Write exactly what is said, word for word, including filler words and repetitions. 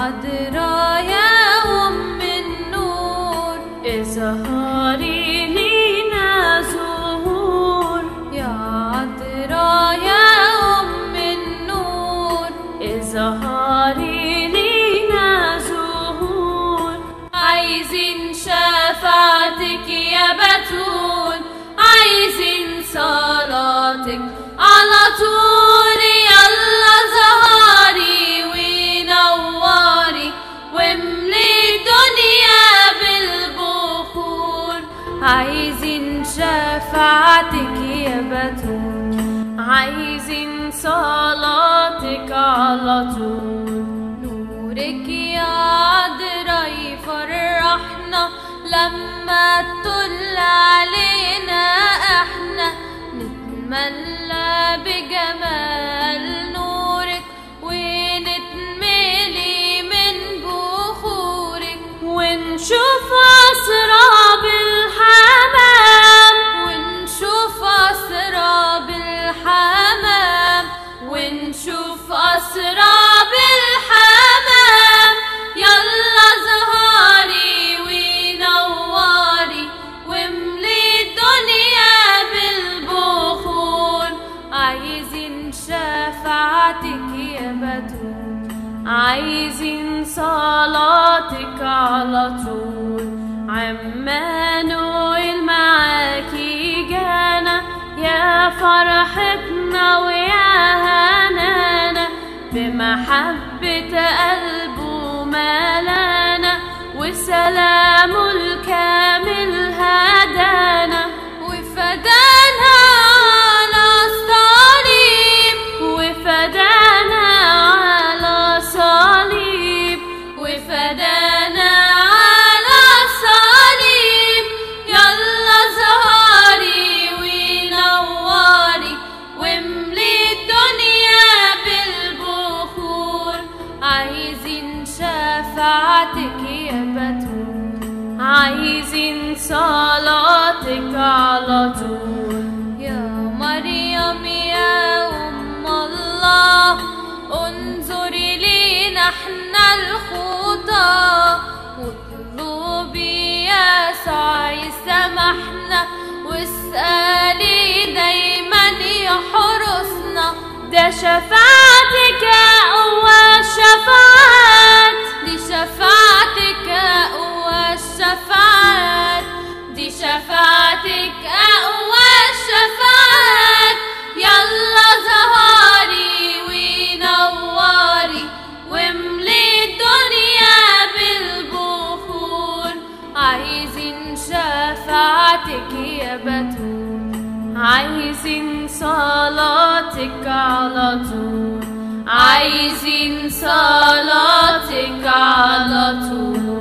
عذرا يا أم النور اظهري لينا زهور، يا عذرا يا أم النور اظهري لينا زهور. عايزين شفاعتك يا بتول، عايزين صلاتك على طول، يلا ظهري ونوري واملي الدنيا بالبخور. عايزين شفاعتك يا بتول، عايزين صلاتك على طول. نورك يا عذرا يفرحنا لما تطل علينا احنا، نتملى بجمال نورك ونتملي من بخورك، ونشوف أسراب الحمام، ونشوف أسراب الحمام، ونشوف أسراب الحمام. يلا ظهري ونوري واملي الدنيا بالبخور. عايزين شفاعتك يا بتول، عايزين صلاتك على طول. عمانويل معاكي جانا، يا فرحتنا ويا هنانا، بمحبة قلبه ملانا وسلامه الكامل هدانا، وفدانا على الصليب، وفدانا على صليب، وفدانا على الصليب. يلا ظهري ونوري واملي الدنيا بالبخور. عايزين شفاعتك يا بتول، عايزين صلاتك على طول. يا مريم يا أم الله انظري لينا احنا الخطا، واطلبي يسوع يسامحنا، واسألي دايما يحرسنا. ده شفاعتك أقوى الشفاعات، دي شفاعتك أقوى الشفاعات، دي شفاعتك أقوى الشفاعات. يلا ظهري ونوري واملي الدنيا بالبخور. عايزين شفاعتك يا بتول، عايزين صلاتك على طول، عايزين صلاتك على طول.